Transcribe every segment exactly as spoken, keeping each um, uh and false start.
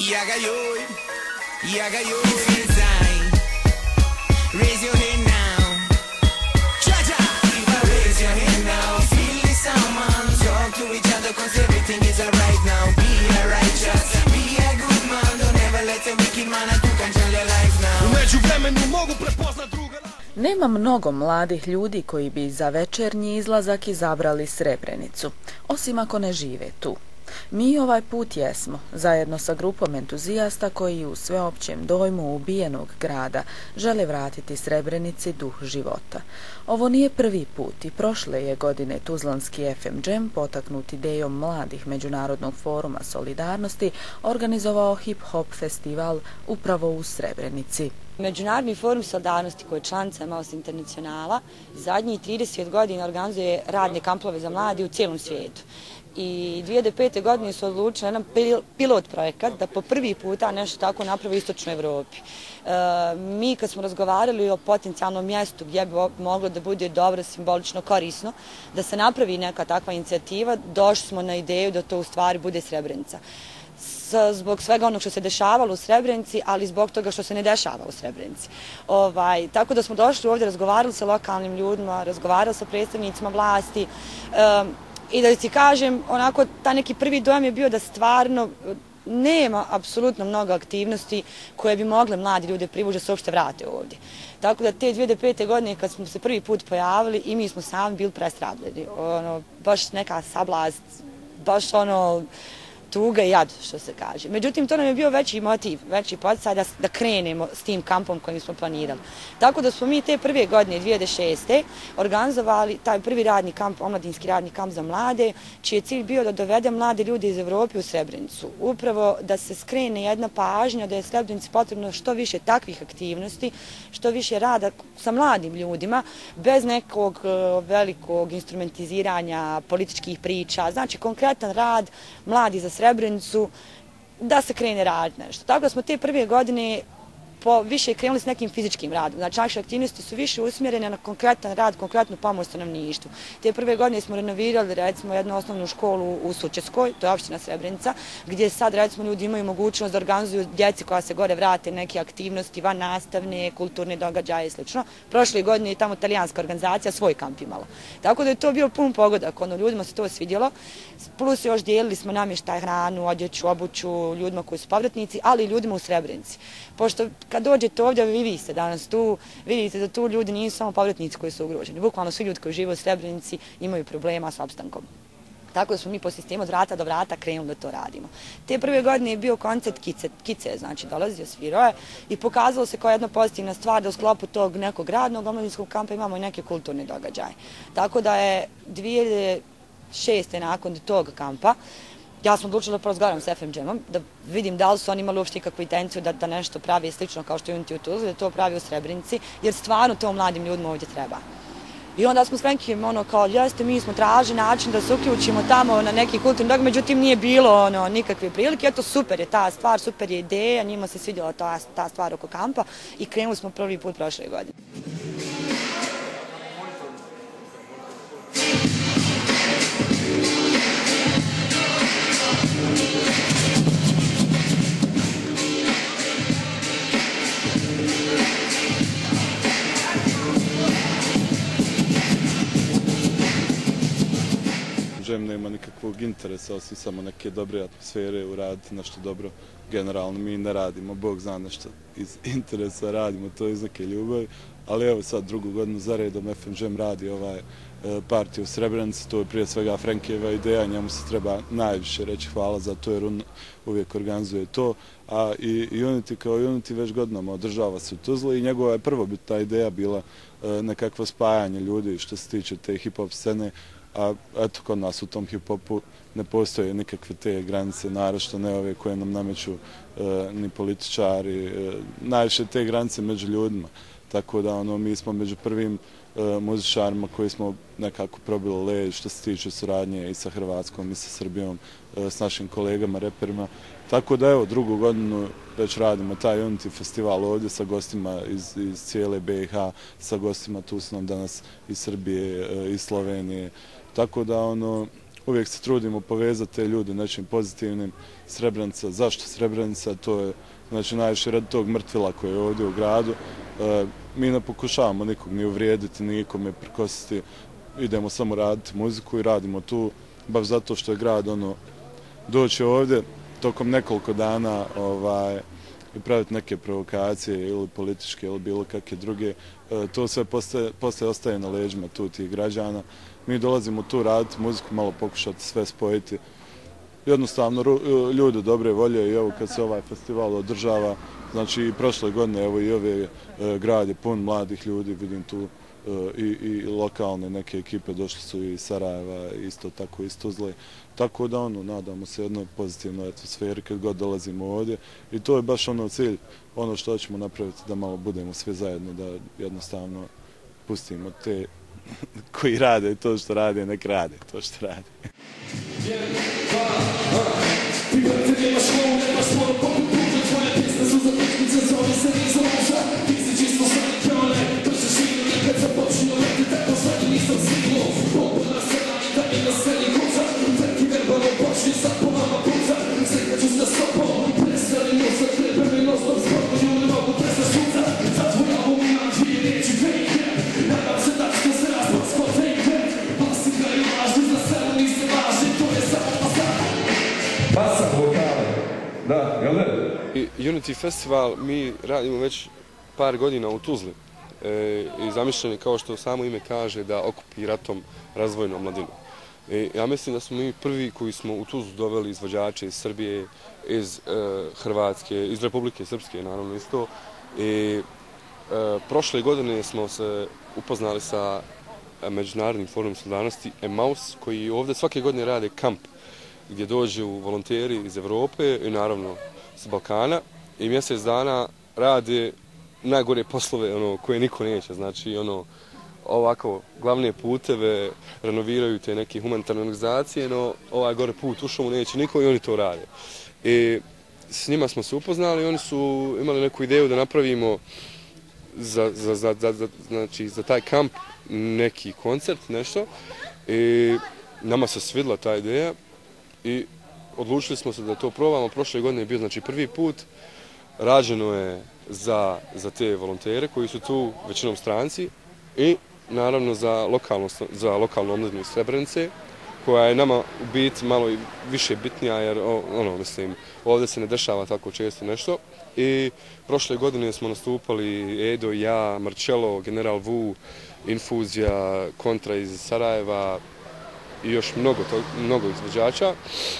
Ja ga joj, ja ga joj. You feel fine, raise your hand now. Cha-cha! Raise your hand now, feel the someone. Talk to each other cause everything is alright now. Be a righteous, be a good man. Don't ever let a wicked man to control your life now. U međuvremenu mogu prepoznat druga. Nema mnogo mladih ljudi koji bi za večernji izlazak izabrali Srebrenicu, osim ako ne žive tu. Mi ovaj put jesmo, zajedno sa grupom entuzijasta koji u sveopćem dojmu ubijenog grada žele vratiti Srebrenici duh života. Ovo nije prvi put i prošle je godine Tuzlanski F M Jam, potaknut idejom mladih Međunarodnog foruma solidarnosti, organizovao hip-hop festival upravo u Srebrenici. Međunarodni forum solidarnosti koji je članica Maus Internacionala zadnjih trideset godina organizuje radne kampove za mladi u cijelom svijetu. I dvije hiljade pete. godine su odlučili jedan pilot projekat da po prvi puta nešto tako napravi u Istočnoj Evropi. E, mi kad smo razgovarali o potencijalnom mjestu gdje bi moglo da bude dobro, simbolično, korisno, da se napravi neka takva inicijativa, došli smo na ideju da to u stvari bude Srebrenica. Zbog svega onog što se dešavalo u Srebrenici, ali zbog toga što se ne dešava u Srebrenici. Ovaj, tako da smo došli ovdje, razgovarali sa lokalnim ljudima, razgovarali sa predstavnicima vlasti, e, i da ti kažem, onako, ta neki prvi dojam je bio da stvarno nema apsolutno mnogo aktivnosti koje bi mogle mladi ljude privući da se uopšte vrate ovdje. Tako da te dvije hiljade pete. godine kad smo se prvi put pojavili i mi smo sami bili prestravljeni. Ono, baš neka sablast, baš ono, tuga i jad, što se kaže. Međutim, to nam je bio veći motiv, veći poticaj da, da krenemo s tim kampom kojim smo planirali. Tako da smo mi te prve godine, dvije hiljade šeste. organizovali taj prvi radni kamp, omladinski radni kamp za mlade, čiji je cilj bio da dovede mlade ljude iz Evrope u Srebrenicu. Upravo da se skrene jedna pažnja da je Srebrenici potrebno što više takvih aktivnosti, što više rada sa mladim ljudima, bez nekog velikog instrumentiziranja političkih priča. Znači, konkretan rad mladi za Srebrenicu, da se krene raditi nešto. Tako da smo te prve godine po više krenuli s nekim fizičkim radom. Znači, naše aktivnosti su više usmjerene na konkretan rad, konkretnu pomoć stanovništvu. Te prve godine smo renovirali, recimo, jednu osnovnu školu u Sučeskoj, to je opština Srebrenica, gdje sad, recimo, ljudi imaju mogućnost da organizuju djeci koja se gore vrate neke aktivnosti, van nastavne, kulturne događaje i sl. Prošle godine je tamo italijanska organizacija svoj kamp imala. Tako da je to bio pun pogodak, ono, ljudima se to svidjelo. Plus još dijelili smo namještaj, hranu, odjeću, obuću ljudima koji su povratnici, ali i ljudima u Srebrenici. Pošto kad dođete ovdje, vi vi ste danas tu, vidite da tu ljudi nisu samo povratnici koji su ugroženi. Bukvalno svi ljudi koji žive u Srebrenici imaju problema s opstankom. Tako da smo mi po sistemu od vrata do vrata krenuli da to radimo. Te prve godine je bio koncept kice, kice znači dolazio, svirao je i pokazalo se kao jedna pozitivna stvar da u sklopu tog nekog radnog omladinskog kampa imamo i neke kulturne događaje. Tako da je dvije hiljade šeste. nakon tog kampa ja sam odlučila da porazgovaram s F M Jamom, da vidim da li su oni imali uopšte ikakvu intenciju da, da nešto pravi slično kao što je Unity u Tuzli, da to pravi u Srebrenici, jer stvarno to mladim ljudima ovdje treba. I onda smo s Frenkijem ono kao, jeste, mi smo tražili način da se uključimo tamo na neki kulturni događaj, međutim nije bilo ono, nikakve prilike. Eto, super je ta stvar, super je ideja, njima se svidjela ta, ta stvar oko kampa i krenuli smo prvi put prošle godine. Jam nema nikakvog interesa, osim samo neke dobre atmosfere, uraditi nešto dobro. Generalno mi ne radimo, Bog zna nešto iz interesa, radimo to iz neke ljubavi, ali evo sad drugu godinu za redom F M Jam radi ovaj partiju u Srebrenici, to je prije svega Frenkijeva ideja, njemu se treba najviše reći hvala za to jer on uvijek organizuje to, a i Unity kao Unity već godinama održava se u Tuzli i njegova je prvobitna ideja bila nekakvo spajanje ljudi što se tiče te hip-hop scene, a eto kod nas u tom hip-hopu ne postoje nikakve te granice, naročito ne ove koje nam nameću e, ni političari, e, najviše te granice među ljudima. Tako da ono, mi smo među prvim e, muzičarima koji smo nekako probili led što se tiče suradnje i sa Hrvatskom i sa Srbijom, e, s našim kolegama, reperima. Tako da evo, drugu godinu već radimo taj Unity festival ovdje sa gostima iz, iz cijele B i H, sa gostima tu su nam danas iz Srbije, e, iz Slovenije. Tako da ono, uvijek se trudimo povezati te ljude nečim pozitivnim. Srebrenica, zašto Srebrenica? To je znači najviše radi tog mrtvila koji je ovdje u gradu. E, mi ne pokušavamo nikog ni uvrijediti, nikome prkositi. Idemo samo raditi muziku i radimo tu, baš zato što je grad ono, doći ovdje tokom nekoliko dana ovaj, i praviti neke provokacije ili političke ili bilo kakve druge. E, to sve postaje, postaje ostaje na leđima tu tih građana. Mi dolazimo tu raditi muziku, malo pokušati sve spojiti. Jednostavno, ljudi dobre volje i evo kad se ovaj festival održava, znači i prošle godine, evo i ove e, grad je pun mladih ljudi, vidim tu e, i, i lokalne neke ekipe, došli su i iz Sarajeva, isto tako iz Tuzle. Tako da ono, nadamo se jednoj pozitivnoj atmosferi kad god dolazimo ovdje i to je baš ono cilj, ono što ćemo napraviti da malo budemo svi zajedno, da jednostavno pustimo te koji rade to što rade, nek rade to što rade. Unity Festival mi radimo već par godina u Tuzli e, i zamišljen je, kao što samo ime kaže, da okupi ratom razvojnu mladinu. E, ja mislim da smo mi prvi koji smo u Tuzlu doveli izvođače iz Srbije, iz e, Hrvatske, iz Republike Srpske, naravno isto. E, e, prošle godine smo se upoznali sa Međunarodnim forumom solidarnosti Emaus, koji ovdje svake godine rade kamp gdje dođu volonteri iz Evrope i naravno s Balkana i mjesec dana rade najgore poslove ono, koje niko neće. Znači ono, ovako glavne puteve renoviraju te neke humanitarne organizacije, no ovaj gore put u šumu neće niko i oni to rade. I s njima smo se upoznali i oni su imali neku ideju da napravimo za, za, za, za, znači, za taj kamp neki koncert, nešto. I nama se svidla ta ideja i odlučili smo se da to probamo. Prošle godine je bio znači prvi put. Rađeno je za, za te volontere koji su tu većinom stranci i naravno za lokalnu, za lokalnu omladinu iz Srebrenice, koja je nama u biti malo i više bitnija jer ono, mislim, ovdje se ne dešava tako često nešto. I prošle godine smo nastupali Edo, ja, Marcello, General Vu, Infuzija, Kontra iz Sarajeva i još mnogo, to, mnogo izvođača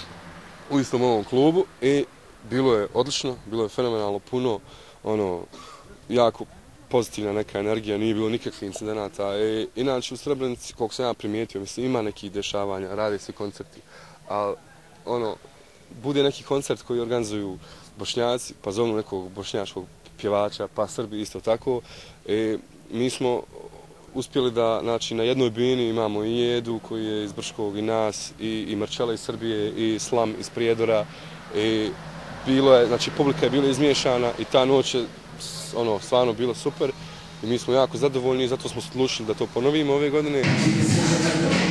u istom ovom klubu i bilo je odlično, bilo je fenomenalno puno, ono, jako pozitivna neka energija, nije bilo nikakvih incidenata. E, inače u Srebrenici, koliko sam ja primijetio, mislim, ima nekih dešavanja, rade se koncerti, ali ono, bude neki koncert koji organizuju Bošnjaci, pa zovnu nekog bošnjačkog pjevača, pa Srbi isto tako. E, mi smo uspjeli da, znači, na jednoj bini imamo i Edu koji je iz Brškog i nas, i, i Marcello iz Srbije, i Slam iz Prijedora. I bilo je, znači, publika je bila izmiješana i ta noć je ono, stvarno bilo super i mi smo jako zadovoljni i zato smo se odlučili da to ponovimo ove godine.